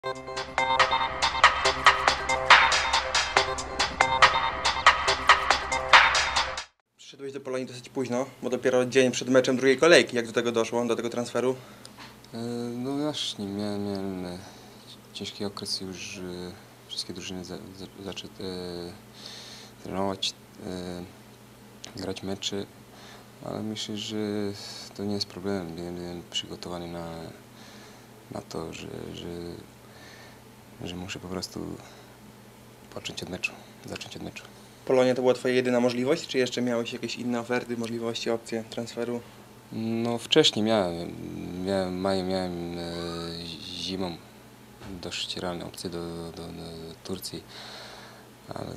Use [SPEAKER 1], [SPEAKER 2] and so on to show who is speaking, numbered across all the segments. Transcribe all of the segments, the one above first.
[SPEAKER 1] Przyszedłeś do Polonii dosyć późno, bo dopiero dzień przed meczem drugiej kolejki. Jak do tego doszło, do tego transferu?
[SPEAKER 2] No właśnie, miałem ciężki okres już, wszystkie drużyny zaczęły trenować, grać mecze, ale myślę, że to nie jest problem. Byłem przygotowany na to, że muszę po prostu zacząć od meczu.
[SPEAKER 1] Polonia to była twoja jedyna możliwość, czy jeszcze miałeś jakieś inne oferty, możliwości, opcje transferu?
[SPEAKER 2] No wcześniej miałem zimą dość realne opcje do Turcji, ale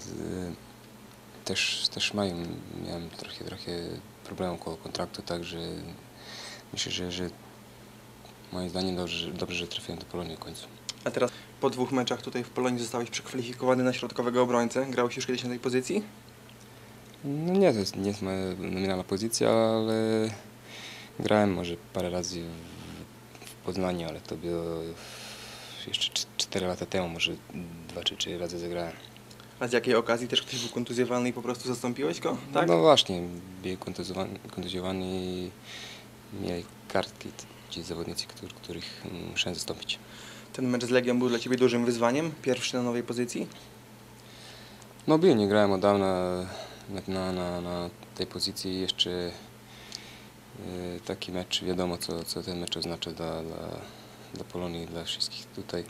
[SPEAKER 2] też miałem trochę problemów koło kontraktu, także myślę, że moim zdaniem dobrze, że trafiłem do Polonii w końcu.
[SPEAKER 1] A teraz po 2 meczach tutaj w Polonii zostałeś przekwalifikowany na środkowego obrońcę. Grałeś już kiedyś na tej pozycji?
[SPEAKER 2] No nie, to nie jest moja nominalna pozycja, ale grałem może parę razy w Poznaniu, ale to było jeszcze 4 lata temu, może 2 czy 3 razy zagrałem.
[SPEAKER 1] A z jakiej okazji? Też ktoś był kontuzjowany i po prostu zastąpiłeś go? Tak?
[SPEAKER 2] No właśnie, był kontuzjowany i mieli kartki ci zawodnicy, których musiałem zastąpić.
[SPEAKER 1] Ten mecz z Legią był dla ciebie dużym wyzwaniem? Pierwszy na nowej pozycji?
[SPEAKER 2] No nie grałem od dawna na tej pozycji. Jeszcze taki mecz, wiadomo co ten mecz oznacza dla Polonii i dla wszystkich tutaj.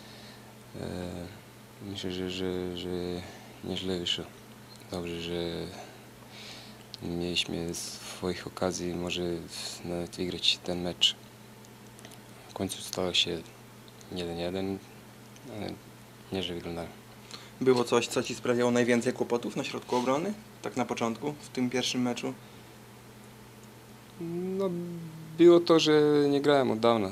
[SPEAKER 2] Myślę, że nieźle wyszło. Dobrze, że mieliśmy swoich okazji, może nawet wygrać ten mecz. W końcu stało się 1-1, ale nieźle wyglądało.
[SPEAKER 1] Było coś, co ci sprawiało najwięcej kłopotów na środku obrony? Tak na początku, w tym pierwszym meczu?
[SPEAKER 2] No, było to, że nie grałem od dawna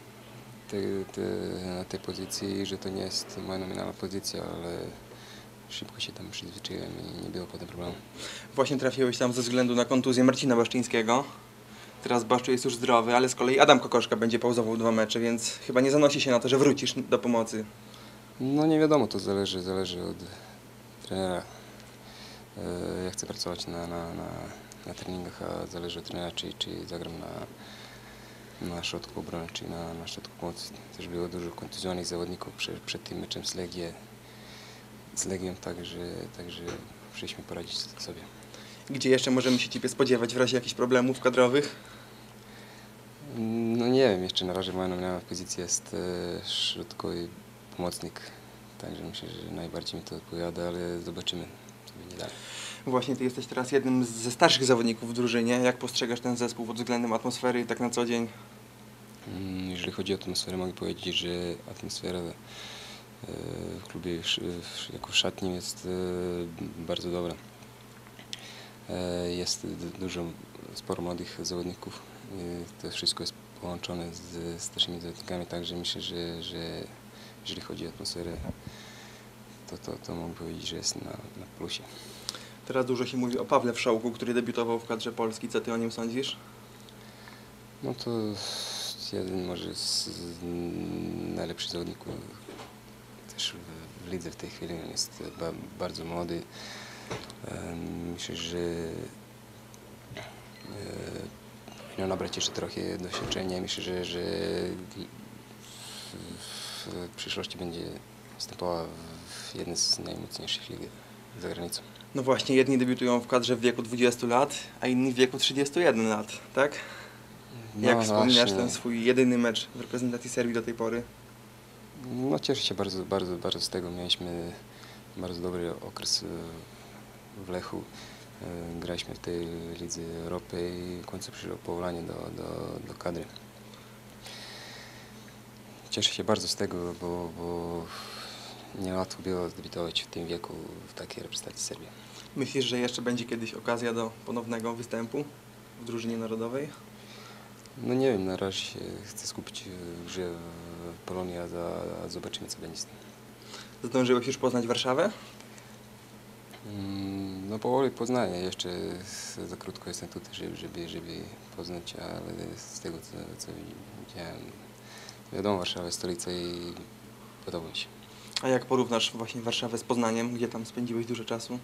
[SPEAKER 2] na tej pozycji, że to nie jest moja nominalna pozycja, ale szybko się tam przyzwyczaiłem i nie było potem problemu.
[SPEAKER 1] Właśnie trafiłeś tam ze względu na kontuzję Marcina Baszczyńskiego. Teraz Baszczu jest już zdrowy, ale z kolei Adam Kokoszka będzie pauzował 2 mecze, więc chyba nie zanosi się na to, że wrócisz do pomocy.
[SPEAKER 2] No nie wiadomo, to zależy od trenera. Ja chcę pracować na treningach, a zależy od trenera, czy zagram na środku obrony, czy na środku pomocy. Też było dużo kontuzjowanych zawodników przed tym meczem z Legią, także musieliśmy poradzić sobie.
[SPEAKER 1] Gdzie jeszcze możemy się ciebie spodziewać w razie jakichś problemów kadrowych?
[SPEAKER 2] No nie wiem, jeszcze na razie moja nominalna pozycja jest środkowy pomocnik, także myślę, że najbardziej mi to odpowiada, ale zobaczymy, co będzie dalej.
[SPEAKER 1] Właśnie ty jesteś teraz jednym ze starszych zawodników w drużynie. Jak postrzegasz ten zespół pod względem atmosfery tak na co dzień?
[SPEAKER 2] Jeżeli chodzi o atmosferę, mogę powiedzieć, że atmosfera w klubie jako w szatni jest bardzo dobra. Jest sporo młodych zawodników. To wszystko jest połączone z starszymi zawodnikami, także myślę, że jeżeli chodzi o atmosferę, to mogę powiedzieć, że jest na plusie.
[SPEAKER 1] Teraz dużo się mówi o Pawle Wszołku, który debiutował w kadrze Polski. Co ty o nim sądzisz?
[SPEAKER 2] No to jeden może z najlepszych zawodników też w lidze w tej chwili. On jest bardzo młody. Myślę, że powinien nabrać jeszcze trochę doświadczenia. Myślę, że w przyszłości będzie występował w jednej z najmocniejszych lig za granicą.
[SPEAKER 1] No właśnie, jedni debiutują w kadrze w wieku 20 lat, a inni w wieku 31 lat, tak? Jak wspominasz ten swój jedyny mecz w reprezentacji Serbii do tej pory?
[SPEAKER 2] No cieszę się bardzo z tego. Mieliśmy bardzo dobry okres w Lechu. Graliśmy w tej Lidze Europy i w końcu przyszło powołanie do kadry. Cieszę się bardzo z tego, bo niełatwo było zdebiutować w tym wieku w takiej reprezentacji Serbii.
[SPEAKER 1] Myślisz, że jeszcze będzie kiedyś okazja do ponownego występu w drużynie narodowej?
[SPEAKER 2] No nie wiem, na razie się chcę skupić w grze w Polonii, a zobaczymy, co będzie z tym.
[SPEAKER 1] Zdążyłeś już poznać Warszawę?
[SPEAKER 2] No powoli poznaję, jeszcze za krótko jestem tutaj, żeby poznać, ale z tego co widziałem, wiadomo, Warszawa jest stolica i podoba mi się.
[SPEAKER 1] A jak porównasz właśnie Warszawę z Poznaniem, gdzie tam spędziłeś dużo czasu?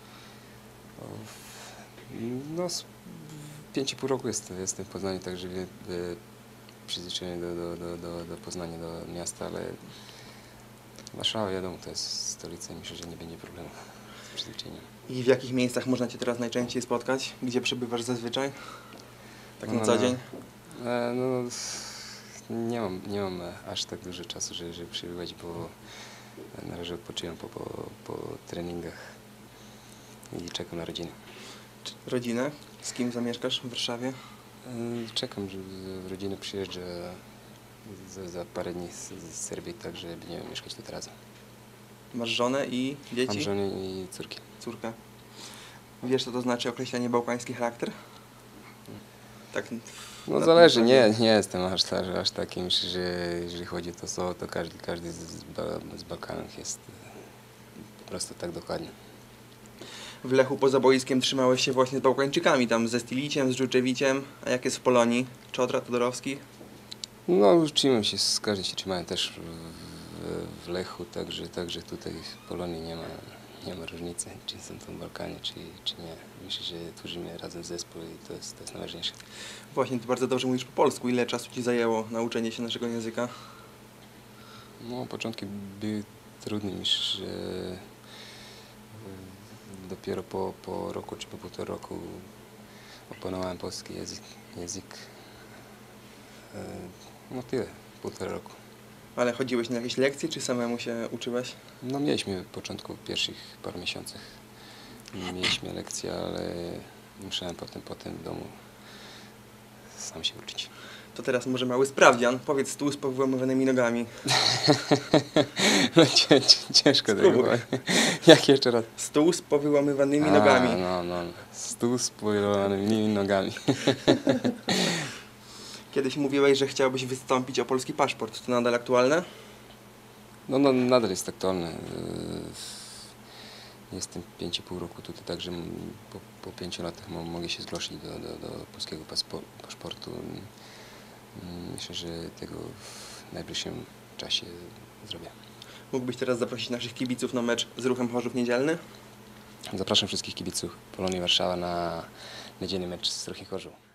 [SPEAKER 2] No, 5,5 roku jestem w Poznaniu, także przyzwyczajony do Poznania, do miasta, ale Warszawa, wiadomo, to jest stolica i myślę, że nie będzie problemu z przyzwyczajeniem.
[SPEAKER 1] I w jakich miejscach można Cię teraz najczęściej spotkać? Gdzie przebywasz zazwyczaj? Tak na co dzień?
[SPEAKER 2] No, nie mam aż tak dużo czasu, żeby przebywać, bo na razie odpoczywam po treningach i czekam na rodzinę.
[SPEAKER 1] Rodzinę? Z kim zamieszkasz w Warszawie?
[SPEAKER 2] Czekam, że rodzina przyjeżdża za parę dni z Serbii, tak że będziemy mieszkać tutaj razem.
[SPEAKER 1] Masz żonę i dzieci?
[SPEAKER 2] Mam żonę i córki.
[SPEAKER 1] Córkę. Wiesz, co to znaczy określenie bałkański charakter? Tak.
[SPEAKER 2] No
[SPEAKER 1] na
[SPEAKER 2] zależy,
[SPEAKER 1] tym
[SPEAKER 2] nie jestem aż takim, że jeżeli chodzi o to słowo, to każdy z Bałkanów jest po prostu tak dokładnie.
[SPEAKER 1] W Lechu poza boiskiem trzymałeś się właśnie z Bałkańczykami, tam ze Stiliciem, z Żuczewiciem. A jak jest w Polonii? Czodra, Todorowski?
[SPEAKER 2] No uczyłem się, z każdym się trzymałem też w Lechu, także tutaj w Polonii nie ma różnicy, czy są to Bałkanie, czy nie. Myślę, że tworzymy razem zespół i to jest najważniejsze.
[SPEAKER 1] Właśnie, ty bardzo dobrze mówisz po polsku. Ile czasu Ci zajęło nauczenie się naszego języka?
[SPEAKER 2] No początki były trudne, myślę, że dopiero po roku czy po półtora roku opanowałem polski język. No tyle, półtora roku.
[SPEAKER 1] Ale chodziłeś na jakieś lekcje, czy samemu się uczyłeś?
[SPEAKER 2] No mieliśmy w początku, w pierwszych paru miesiącach mieliśmy lekcje, ale musiałem potem w domu sam się uczyć.
[SPEAKER 1] To teraz może mały sprawdzian. Powiedz stół z powyłamywanymi nogami.
[SPEAKER 2] No ciężko tego. Jak jeszcze raz?
[SPEAKER 1] Stół z powyłamywanymi nogami.
[SPEAKER 2] No. Stół z powyłamanymi nogami.
[SPEAKER 1] Kiedyś mówiłeś, że chciałbyś wystąpić o polski paszport. To nadal aktualne?
[SPEAKER 2] No nadal jest aktualne. Jestem 5,5 roku tutaj, także po 5 latach mogę się zgłosić do polskiego paszportu. Myślę, że tego w najbliższym czasie zrobię.
[SPEAKER 1] Mógłbyś teraz zaprosić naszych kibiców na mecz z Ruchem Chorzów niedzielny?
[SPEAKER 2] Zapraszam wszystkich kibiców Polonii Warszawa na niedzielny mecz z Ruchem Chorzów.